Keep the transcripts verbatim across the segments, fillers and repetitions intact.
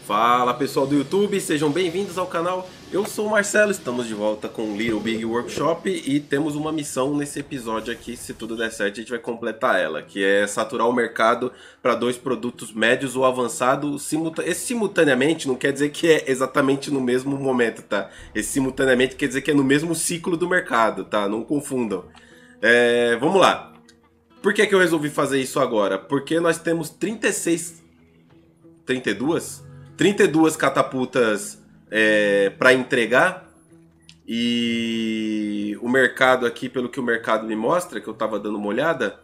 Fala pessoal do YouTube, sejam bem-vindos ao canal. Eu sou o Marcelo, estamos de volta com o Little Big Workshop e temos uma missão nesse episódio aqui. Se tudo der certo, a gente vai completar ela, que é saturar o mercado para dois produtos médios ou avançados. Simulta Esse simultaneamente não quer dizer que é exatamente no mesmo momento, tá? Esse simultaneamente quer dizer que é no mesmo ciclo do mercado, tá? Não confundam. É... Vamos lá. Por que que eu resolvi fazer isso agora? Porque nós temos trinta e seis... trinta e duas? trinta e duas catapultas é, para entregar. E o mercado aqui, pelo que o mercado me mostra, que eu estava dando uma olhada,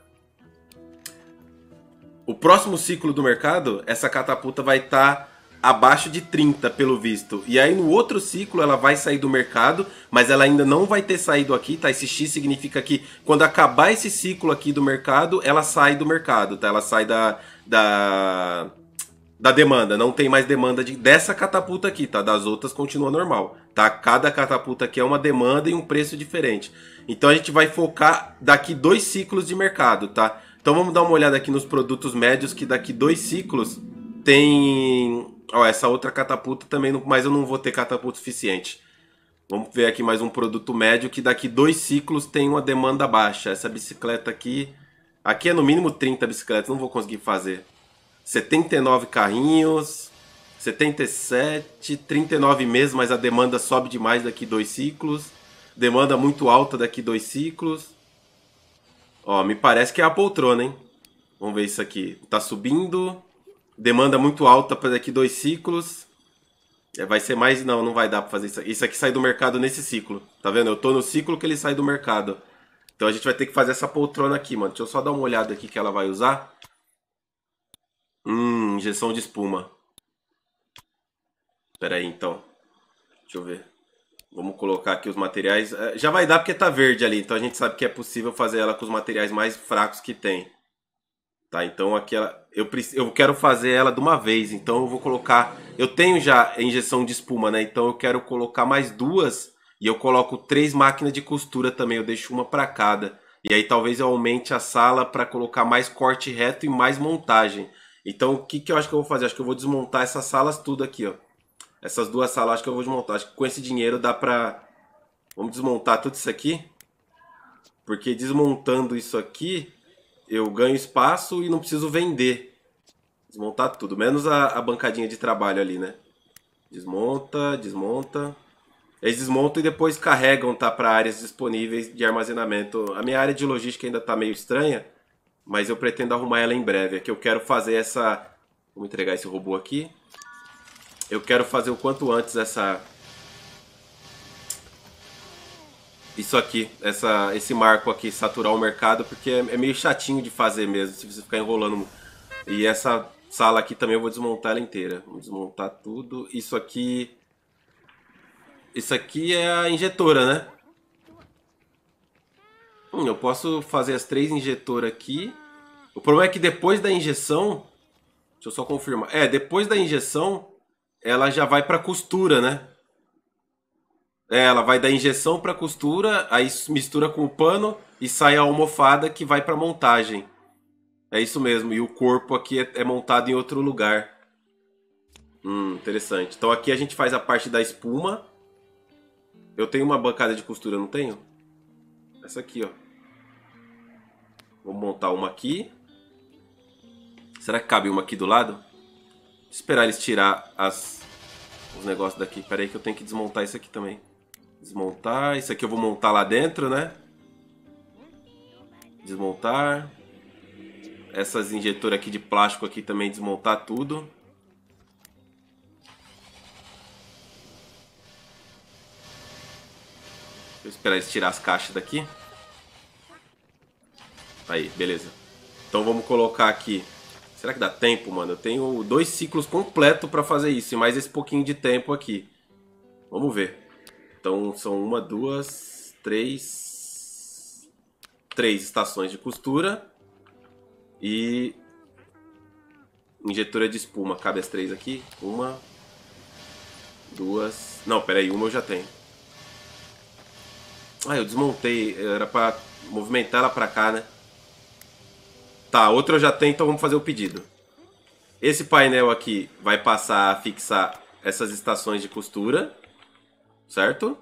o próximo ciclo do mercado, essa catapulta vai estar tá abaixo de trinta, pelo visto. E aí no outro ciclo ela vai sair do mercado, mas ela ainda não vai ter saído aqui, tá? Esse X significa que quando acabar esse ciclo aqui do mercado, ela sai do mercado, tá? Ela sai da... da... da demanda, não tem mais demanda de, dessa catapulta aqui, tá? Das outras continua normal, tá? Cada catapulta aqui é uma demanda e um preço diferente. Então a gente vai focar daqui dois ciclos de mercado, tá? Então vamos dar uma olhada aqui nos produtos médios, que daqui dois ciclos tem... Ó, essa outra catapulta também, não... mas eu não vou ter catapulta suficiente. Vamos ver aqui mais um produto médio, que daqui dois ciclos tem uma demanda baixa. Essa bicicleta aqui... Aqui é no mínimo trinta bicicletas, não vou conseguir fazer. setenta e nove carrinhos, setenta e sete, trinta e nove meses, mas a demanda sobe demais daqui dois ciclos. Demanda muito alta daqui dois ciclos. Ó, me parece que é a poltrona, hein? Vamos ver isso aqui. Tá subindo. Demanda muito alta para daqui dois ciclos. É, vai ser mais... Não, não vai dar para fazer isso aqui. Isso aqui sai do mercado nesse ciclo. Tá vendo? Eu tô no ciclo que ele sai do mercado. Então a gente vai ter que fazer essa poltrona aqui, mano. Deixa eu só dar uma olhada aqui que ela vai usar. Hum, injeção de espuma. Espera aí, então. Deixa eu ver. Vamos colocar aqui os materiais. Já vai dar porque tá verde ali, então a gente sabe que é possível fazer ela com os materiais mais fracos que tem. Tá, então aqui ela... Eu, eu quero fazer ela de uma vez, então eu vou colocar... Eu tenho já a injeção de espuma, né? Então eu quero colocar mais duas e eu coloco três máquinas de costura também. Eu deixo uma para cada. E aí talvez eu aumente a sala para colocar mais corte reto e mais montagem. Então, o que, que eu acho que eu vou fazer? Acho que eu vou desmontar essas salas tudo aqui, ó. Essas duas salas acho que eu vou desmontar. Acho que com esse dinheiro dá pra... Vamos desmontar tudo isso aqui. Porque desmontando isso aqui, eu ganho espaço e não preciso vender. Desmontar tudo, menos a, a bancadinha de trabalho ali, né? Desmonta, desmonta. Eles desmontam e depois carregam, tá? Para áreas disponíveis de armazenamento. A minha área de logística ainda tá meio estranha. Mas eu pretendo arrumar ela em breve. É que eu quero fazer essa... Vamos entregar esse robô aqui. Eu quero fazer o quanto antes essa... Isso aqui. Essa... Esse marco aqui. Saturar o mercado. Porque é meio chatinho de fazer mesmo. Se você ficar enrolando. E essa sala aqui também eu vou desmontar ela inteira. Vou desmontar tudo. Isso aqui... Isso aqui é a injetora, né? Hum, eu posso fazer as três injetoras aqui. O problema é que depois da injeção... Deixa eu só confirmar. É, depois da injeção, ela já vai para costura, né? É, ela vai da injeção para costura, aí mistura com o pano e sai a almofada que vai para montagem. É isso mesmo. E o corpo aqui é, é montado em outro lugar. Hum, interessante. Então aqui a gente faz a parte da espuma. Eu tenho uma bancada de costura, não tenho? Essa aqui, ó. Vou montar uma aqui. Será que cabe uma aqui do lado? Vou esperar eles tirar as, os negócios daqui. Pera aí que eu tenho que desmontar isso aqui também. Desmontar. Isso aqui eu vou montar lá dentro, né? Desmontar. Essas injetoras aqui de plástico aqui também desmontar tudo. Vou esperar eles tirar as caixas daqui. Aí, beleza. Então vamos colocar aqui. Será que dá tempo, mano? Eu tenho dois ciclos completos para fazer isso. E mais esse pouquinho de tempo aqui. Vamos ver. Então são uma, duas, três... Três estações de costura. E... Injetora de espuma. Cabe as três aqui. Uma... Duas... Não, pera aí. Uma eu já tenho. Ah, eu desmontei. Era para movimentar ela para cá, né? Tá, outra eu já tenho, então vamos fazer o pedido. Esse painel aqui vai passar a fixar essas estações de costura, certo?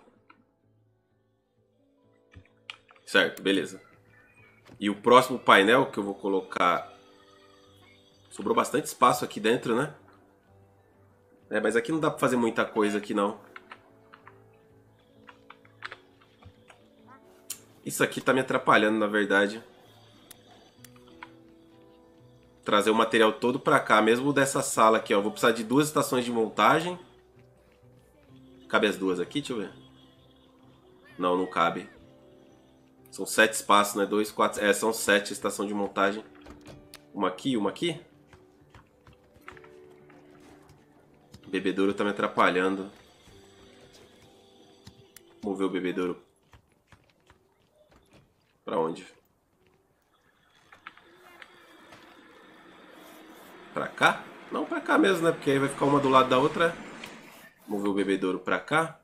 Certo, beleza. E o próximo painel que eu vou colocar... Sobrou bastante espaço aqui dentro, né? É, mas aqui não dá pra fazer muita coisa aqui, não. Isso aqui tá me atrapalhando, na verdade. Trazer o material todo pra cá, mesmo dessa sala aqui, ó. Vou precisar de duas estações de montagem. Cabe as duas aqui? Deixa eu ver. Não, não cabe. São sete espaços, né? Dois, quatro... É, são sete estações de montagem. Uma aqui, uma aqui. O bebedouro tá me atrapalhando. Vamos ver o bebedouro. Pra onde? Pra cá? Não, pra cá mesmo, né? Porque aí vai ficar uma do lado da outra. Vamos ver o bebedouro pra cá.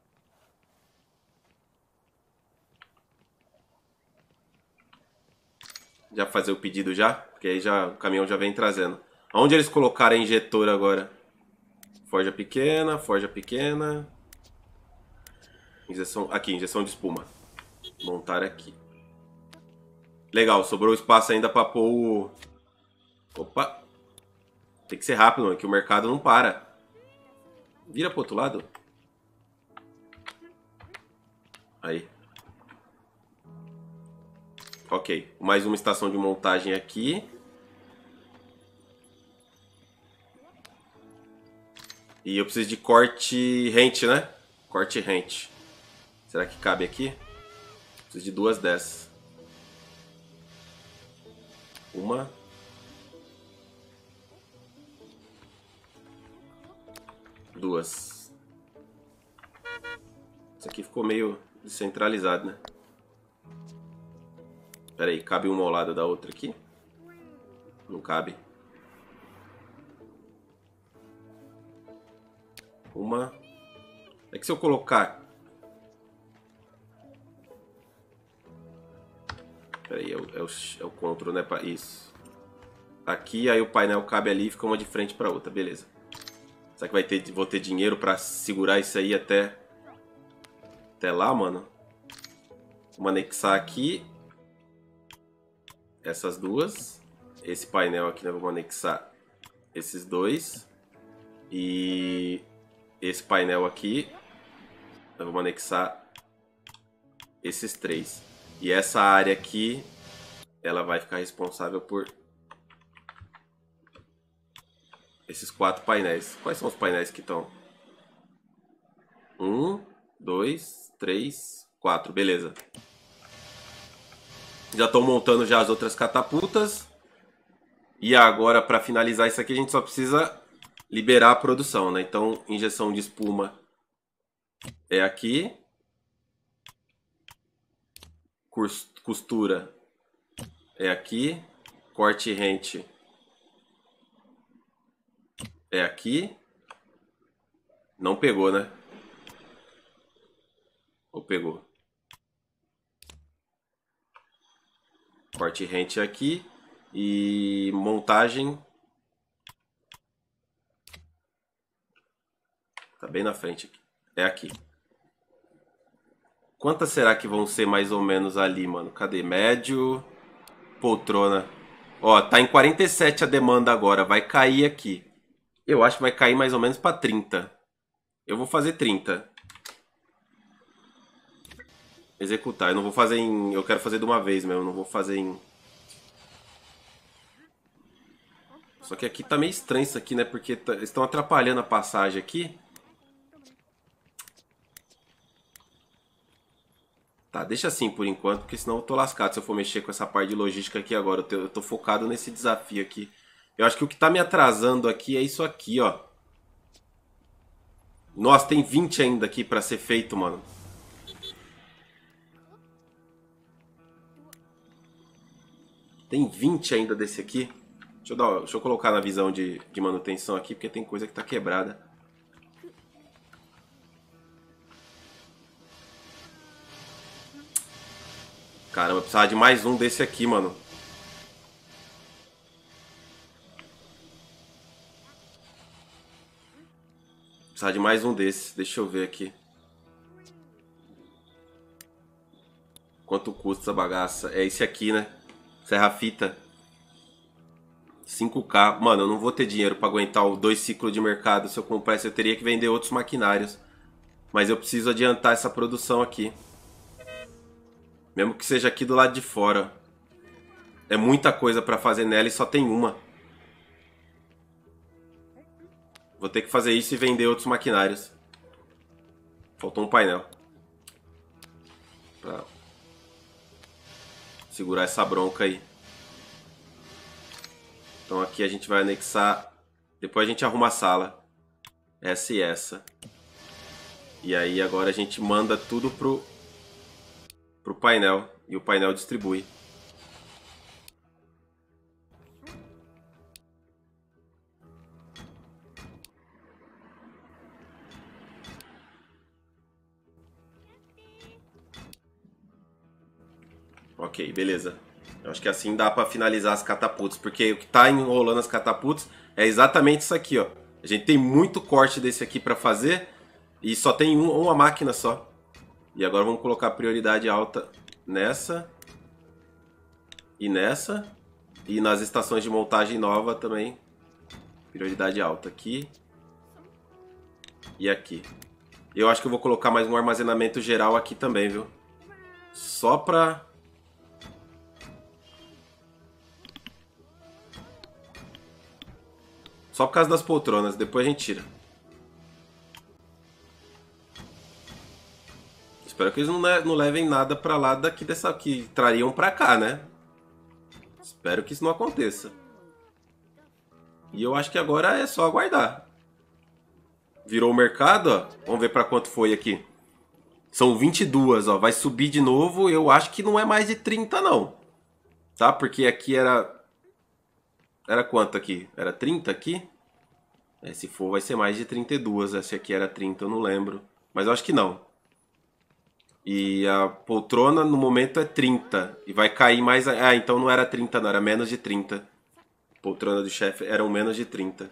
Já fazer o pedido já? Porque aí já, o caminhão já vem trazendo. Onde eles colocaram a injetora agora? Forja pequena, forja pequena. Injeção, aqui, injeção de espuma. Montar aqui. Legal, sobrou espaço ainda pra pôr o... Opa! Tem que ser rápido, mano, que o mercado não para. Vira pro outro lado. Aí. Ok, mais uma estação de montagem aqui. E eu preciso de corte rente, né? Corte rente. Será que cabe aqui? Preciso de duas dessas. Uma. Duas. Isso aqui ficou meio descentralizado, né? Pera aí, cabe uma ao lado da outra aqui? Não cabe. Uma. É que se eu colocar... Pera aí, é o, é o, é o control, né? Isso. Aqui, aí o painel cabe ali e fica uma de frente pra outra, beleza. Será que vai ter, vou ter dinheiro pra segurar isso aí até... Até lá, mano? Vamos anexar aqui. Essas duas. Esse painel aqui, nós vamos anexar esses dois. E... Esse painel aqui, nós vamos anexar esses três. E essa área aqui, ela vai ficar responsável por esses quatro painéis. Quais são os painéis que estão? Um, dois, três, quatro. Beleza. Já estou montando já as outras catapultas. E agora, para finalizar isso aqui, a gente só precisa liberar a produção, né? Então, injeção de espuma é aqui. Costura é aqui. Corte rente é aqui. Não pegou, né? Ou pegou? Corte rente aqui. E montagem tá bem na frente aqui. É aqui. Quantas será que vão ser mais ou menos ali, mano? Cadê? Médio. Poltrona. Ó, tá em quarenta e sete a demanda agora. Vai cair aqui. Eu acho que vai cair mais ou menos pra trinta. Eu vou fazer trinta. Executar. Eu não vou fazer em... Eu quero fazer de uma vez mesmo. Eu não vou fazer em... Só que aqui tá meio estranho isso aqui, né? Porque tá... eles estão atrapalhando a passagem aqui. Tá, deixa assim por enquanto, porque senão eu tô lascado se eu for mexer com essa parte de logística aqui agora. Eu tô, eu tô focado nesse desafio aqui. Eu acho que o que tá me atrasando aqui é isso aqui, ó. Nossa, tem vinte ainda aqui pra ser feito, mano. Tem vinte ainda desse aqui. Deixa eu, dar, deixa eu colocar na visão de, de manutenção aqui, porque tem coisa que tá quebrada. Caramba, eu precisava de mais um desse aqui, mano. Precisar de mais um desses. Deixa eu ver aqui. Quanto custa essa bagaça? É esse aqui, né? Serra-fita. cinco K. Mano, eu não vou ter dinheiro pra aguentar o dois ciclos de mercado. Se eu comprasse, eu teria que vender outros maquinários. Mas eu preciso adiantar essa produção aqui. Mesmo que seja aqui do lado de fora. É muita coisa pra fazer nela e só tem uma. Vou ter que fazer isso e vender outros maquinários. Faltou um painel. Pra segurar essa bronca aí. Então aqui a gente vai anexar. Depois a gente arruma a sala. Essa e essa. E aí agora a gente manda tudo pro, pro painel. E o painel distribui. Ok, beleza. Eu acho que assim dá pra finalizar as catapultas. Porque o que tá enrolando as catapultas é exatamente isso aqui, ó. A gente tem muito corte desse aqui pra fazer. E só tem um, uma máquina só. E agora vamos colocar prioridade alta nessa. E nessa. E nas estações de montagem nova também. Prioridade alta aqui. E aqui. Eu acho que eu vou colocar mais um armazenamento geral aqui também, viu? Só pra... Só por causa das poltronas. Depois a gente tira. Espero que eles não, não levem nada pra lá daqui dessa... Que trariam pra cá, né? Espero que isso não aconteça. E eu acho que agora é só aguardar. Virou o mercado, ó. Vamos ver pra quanto foi aqui. São vinte e duas, ó. Vai subir de novo. Eu acho que não é mais de trinta, não. Tá? Porque aqui era... Era quanto aqui? Era trinta aqui? É, se for, vai ser mais de trinta e dois. Esse aqui era trinta, eu não lembro. Mas eu acho que não. E a poltrona no momento é trinta. E vai cair mais... Ah, então não era trinta, não. Era menos de trinta. Poltrona do chefe eram menos de trinta.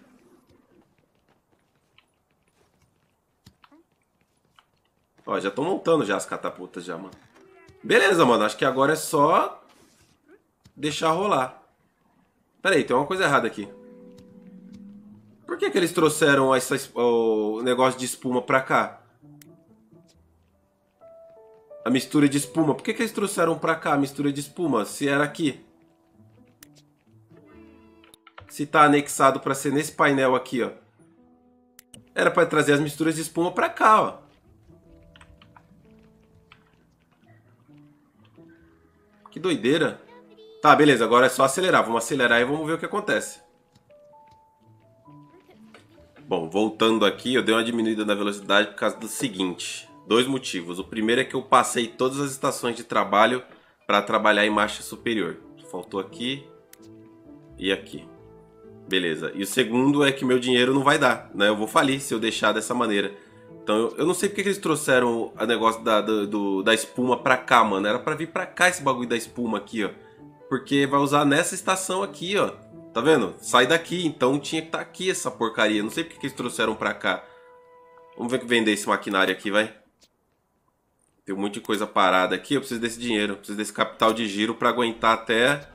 Ó, já tô montando já as catapultas já, mano. Beleza, mano. Acho que agora é só deixar rolar. Pera aí, tem uma coisa errada aqui. Por que que eles trouxeram essa, o negócio de espuma pra cá? A mistura de espuma. Por que que eles trouxeram pra cá a mistura de espuma? Se era aqui. Se tá anexado pra ser nesse painel aqui, ó. Era pra trazer as misturas de espuma pra cá, ó. Que doideira. Tá, beleza. Agora é só acelerar. Vamos acelerar e vamos ver o que acontece. Bom, voltando aqui, eu dei uma diminuída na velocidade por causa do seguinte. Dois motivos. O primeiro é que eu passei todas as estações de trabalho para trabalhar em marcha superior. Faltou aqui e aqui. Beleza. E o segundo é que meu dinheiro não vai dar, né? Eu vou falir se eu deixar dessa maneira. Então eu, eu não sei porque que eles trouxeram o negócio da, do, do, da espuma pra cá, mano. Era pra vir pra cá esse bagulho da espuma aqui, ó. Porque vai usar nessa estação aqui, ó. Tá vendo? Sai daqui, então tinha que estar tá aqui essa porcaria. Não sei porque que eles trouxeram pra cá. Vamos ver que vender esse maquinário aqui, vai. Tem um monte de coisa parada aqui. Eu preciso desse dinheiro. Eu preciso desse capital de giro pra aguentar até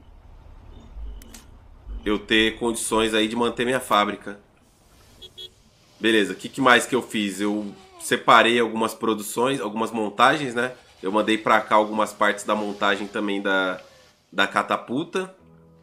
eu ter condições aí de manter minha fábrica. Beleza, o que, que mais que eu fiz? Eu separei algumas produções, algumas montagens, né? Eu mandei pra cá algumas partes da montagem também da, da catapulta.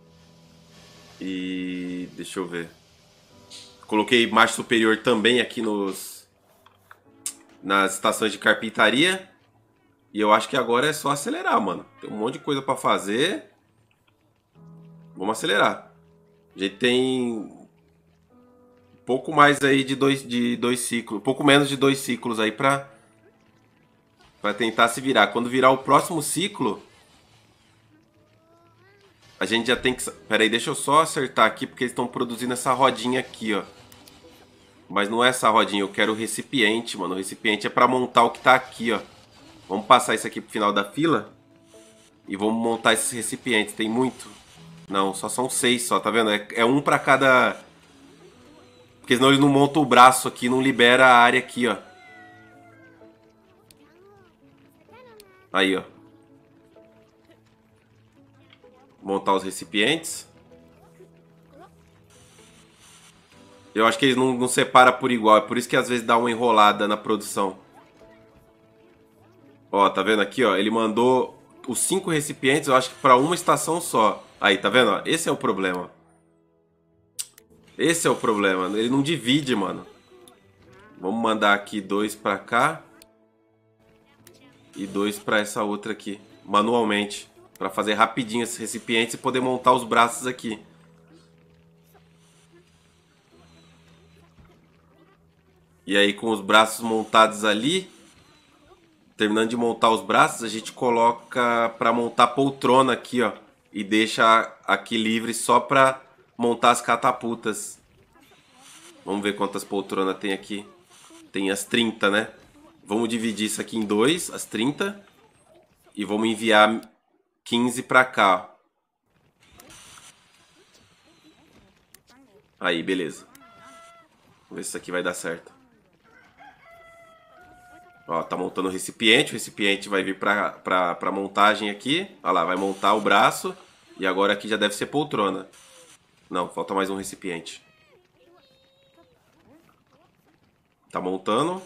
E deixa eu ver. Coloquei marcha superior também aqui nos nas estações de carpintaria. E eu acho que agora é só acelerar, mano. Tem um monte de coisa pra fazer. Vamos acelerar. A gente tem pouco mais aí de dois, de dois ciclos. Pouco menos de dois ciclos aí pra, pra tentar se virar. Quando virar o próximo ciclo, a gente já tem que... Pera aí, deixa eu só acertar aqui, porque eles estão produzindo essa rodinha aqui, ó. Mas não é essa rodinha, eu quero o recipiente, mano. O recipiente é pra montar o que tá aqui, ó. Vamos passar isso aqui pro final da fila. E vamos montar esses recipientes. Tem muito? Não, só são seis só, tá vendo? É, é um pra cada... Porque senão eles não montam o braço aqui, não libera a área aqui, ó. Aí, ó. Montar os recipientes. Eu acho que eles não, não separam por igual. É por isso que às vezes dá uma enrolada na produção. Ó, tá vendo aqui, ó? Ele mandou os cinco recipientes, eu acho que pra uma estação só. Aí, tá vendo? Ó? Esse é o problema. Esse é o problema. Ele não divide, mano. Vamos mandar aqui dois pra cá. E dois pra essa outra aqui. Manualmente. Pra fazer rapidinho esses recipientes e poder montar os braços aqui. E aí com os braços montados ali, terminando de montar os braços, a gente coloca pra montar poltrona aqui, ó. E deixa aqui livre só pra montar as catapultas. Vamos ver quantas poltronas tem aqui. Tem as trinta, né? Vamos dividir isso aqui em dois, as trinta. E vamos enviar quinze pra cá, ó. Aí, beleza. Vamos ver se isso aqui vai dar certo. Ó, tá montando o recipiente. O recipiente vai vir pra, pra, pra montagem aqui. Olha lá, vai montar o braço. E agora aqui já deve ser poltrona. Não, falta mais um recipiente. Tá montando.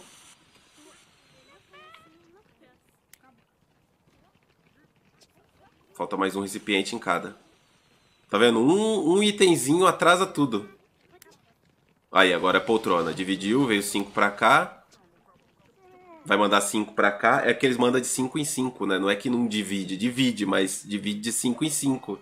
Falta mais um recipiente em cada. Tá vendo? Um, um itemzinho atrasa tudo. Aí, agora é poltrona. Dividiu, veio cinco pra cá. Vai mandar cinco pra cá. É que eles mandam de cinco em cinco, né? Não é que não divide. Divide, mas divide de cinco em cinco.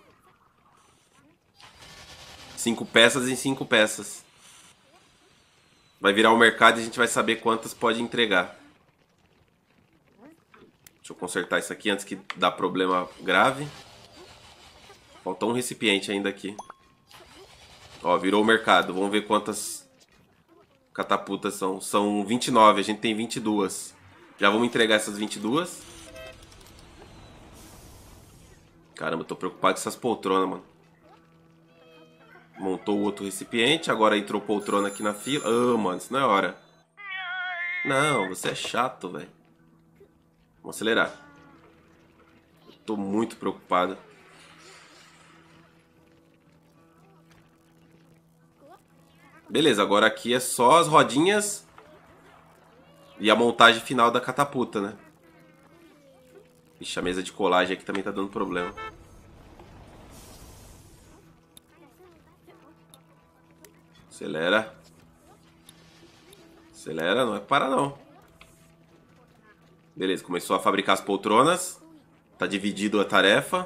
cinco peças em cinco peças. Vai virar o mercado e a gente vai saber quantas pode entregar. Deixa eu consertar isso aqui antes que dá problema grave. Falta um recipiente ainda aqui. Ó, virou o mercado. Vamos ver quantas catapultas são. São vinte e nove, a gente tem vinte e duas. Já vamos entregar essas vinte e duas. Caramba, eu tô preocupado com essas poltronas, mano. Montou o outro recipiente, agora entrou poltrona aqui na fila. Ah, mano, isso não é hora. Não, você é chato, velho. Vamos acelerar. Tô muito preocupado. Beleza, agora aqui é só as rodinhas e a montagem final da catapulta, né? Ixi, a mesa de colagem aqui também tá dando problema. Acelera. Acelera, não é para não. Beleza, começou a fabricar as poltronas. Tá dividido a tarefa.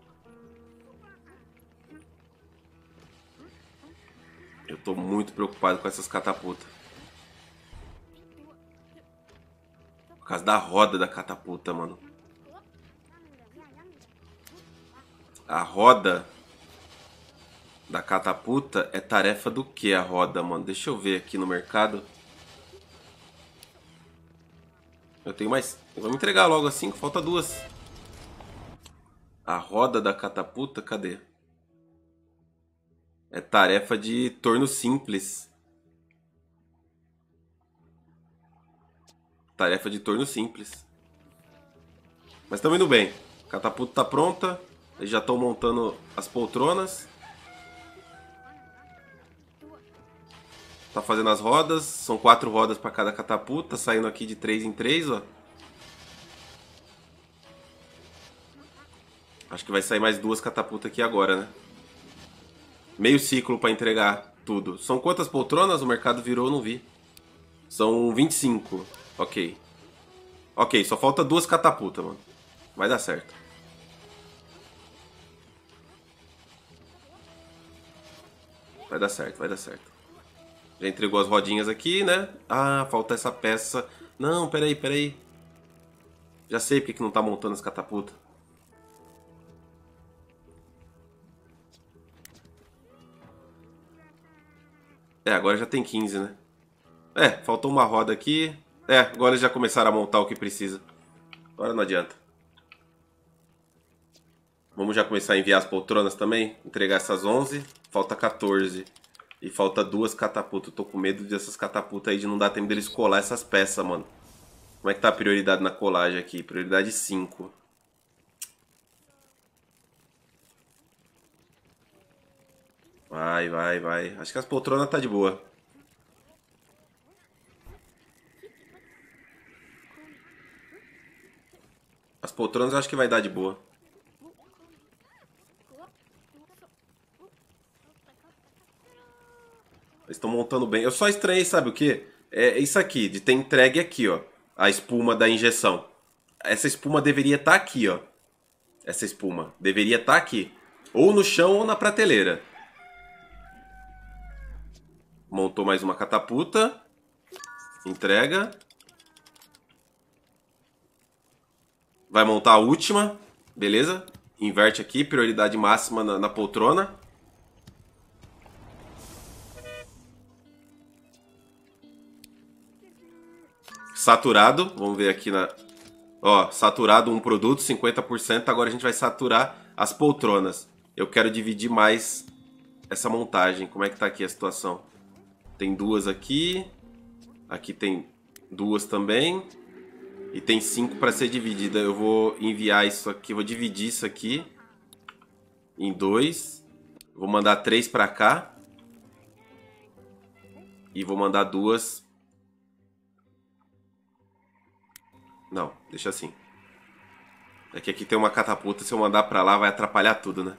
Eu tô muito preocupado com essas catapultas. Por causa da roda da catapulta, mano. A roda da catapulta é tarefa do que a roda, mano? Deixa eu ver aqui no mercado. Eu tenho mais. Vamos entregar logo assim, que falta duas. A roda da catapulta, cadê? É tarefa de torno simples. Tarefa de torno simples. Mas estamos indo bem. A catapulta tá pronta. Eles já estão montando as poltronas. Tá fazendo as rodas. São quatro rodas para cada catapulta. Saindo aqui de três em três, ó. Acho que vai sair mais duas catapultas aqui agora, né? Meio ciclo para entregar tudo. São quantas poltronas? O mercado virou, não vi. São vinte e cinco. Ok. Ok, só falta duas catapultas, mano. Vai dar certo. Vai dar certo, vai dar certo. Já entregou as rodinhas aqui, né? Ah, falta essa peça. Não, peraí, peraí. Já sei porque que não tá montando as catapultas. É, agora já tem quinze, né? É, faltou uma roda aqui. É, agora eles já começaram a montar o que precisa. Agora não adianta. Vamos já começar a enviar as poltronas também? Entregar essas onze. Falta quatorze. E falta duas catapultas. Eu tô com medo dessas catapultas aí de não dar tempo deles colar essas peças, mano. Como é que tá a prioridade na colagem aqui? Prioridade cinco. Vai, vai, vai. Acho que as poltronas tá de boa. As poltronas eu acho que vai dar de boa. Eles estão montando bem. Eu só estranhei, sabe o quê? É isso aqui, de ter entregue aqui, ó. A espuma da injeção. Essa espuma deveria estar aqui, ó. Essa espuma deveria estar aqui. Ou no chão ou na prateleira. Montou mais uma catapulta. Entrega. Vai montar a última. Beleza? Inverte aqui, prioridade máxima na, na poltrona. Saturado, vamos ver aqui na... Ó, saturado um produto, cinquenta por cento. Agora a gente vai saturar as poltronas. Eu quero dividir mais essa montagem. Como é que tá aqui a situação? Tem duas aqui. Aqui tem duas também. E tem cinco para ser dividida. Eu vou enviar isso aqui, vou dividir isso aqui em dois. Vou mandar três para cá. E vou mandar duas... Não, deixa assim. É que aqui tem uma catapulta, se eu mandar pra lá vai atrapalhar tudo, né?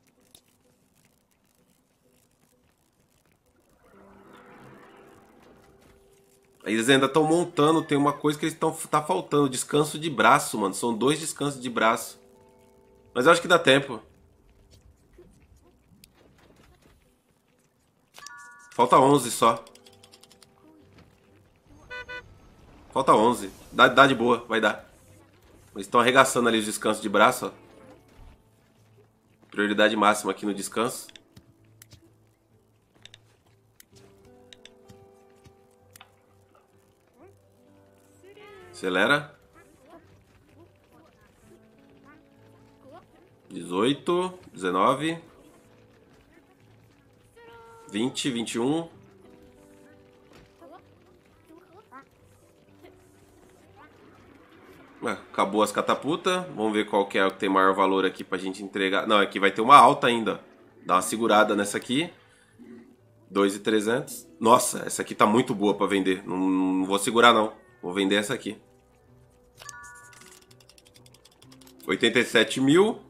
Eles ainda estão montando, tem uma coisa que eles estão tá faltando, descanso de braço, mano. São dois descansos de braço. Mas eu acho que dá tempo. Falta onze só. Falta onze. Dá, dá de boa, vai dar. Eles estão arregaçando ali os descansos de braço, ó. Prioridade máxima aqui no descanso. Acelera. dezoito, dezenove, vinte, vinte e um. Acabou as catapultas. Vamos ver qual que é o que tem maior valor aqui pra gente entregar. Não, aqui vai ter uma alta ainda. Dá uma segurada nessa aqui. dois mil e trezentos. Nossa, essa aqui tá muito boa pra vender. Não, não vou segurar não. Vou vender essa aqui. oitenta e sete mil.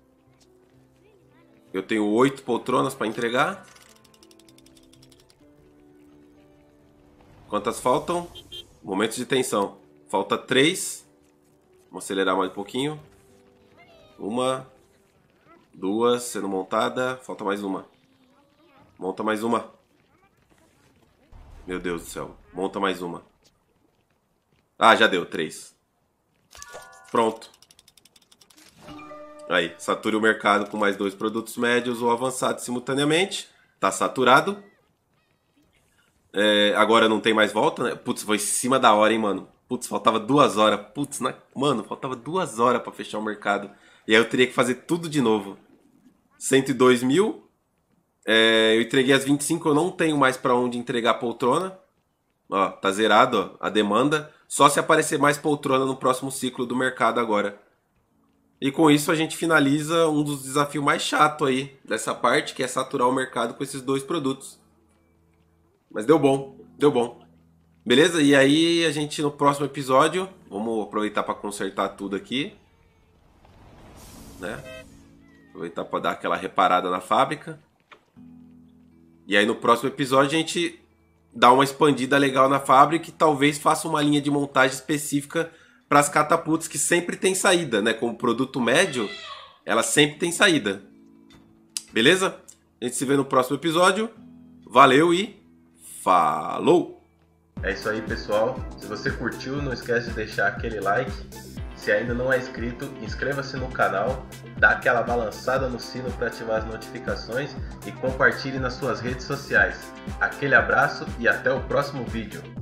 Eu tenho oito poltronas pra entregar. Quantas faltam? Momentos de tensão. Falta três. Vamos acelerar mais um pouquinho. Uma. Duas sendo montada. Falta mais uma. Monta mais uma. Meu Deus do céu. Monta mais uma. Ah, já deu. Três. Pronto. Aí. Sature o mercado com mais dois produtos médios ou avançados simultaneamente. Tá saturado. É, agora não tem mais volta, né? Putz, foi em cima da hora, hein, mano. Putz, faltava duas horas. Putz, na... mano, faltava duas horas pra fechar o mercado. E aí eu teria que fazer tudo de novo. cento e dois mil. É, eu entreguei as vinte e cinco, eu não tenho mais pra onde entregar poltrona. Ó, tá zerado, ó, a demanda. Só se aparecer mais poltrona no próximo ciclo do mercado agora. E com isso a gente finaliza um dos desafios mais chatos aí dessa parte, que é saturar o mercado com esses dois produtos. Mas deu bom, deu bom. Beleza? E aí a gente no próximo episódio, vamos aproveitar para consertar tudo aqui, né? Aproveitar para dar aquela reparada na fábrica. E aí no próximo episódio a gente dá uma expandida legal na fábrica e talvez faça uma linha de montagem específica para as catapultas que sempre tem saída, né? Como produto médio, ela sempre tem saída. Beleza? A gente se vê no próximo episódio. Valeu e falou! É isso aí, pessoal. Se você curtiu, não esquece de deixar aquele like. Se ainda não é inscrito, inscreva-se no canal, dá aquela balançada no sino para ativar as notificações e compartilhe nas suas redes sociais. Aquele abraço e até o próximo vídeo.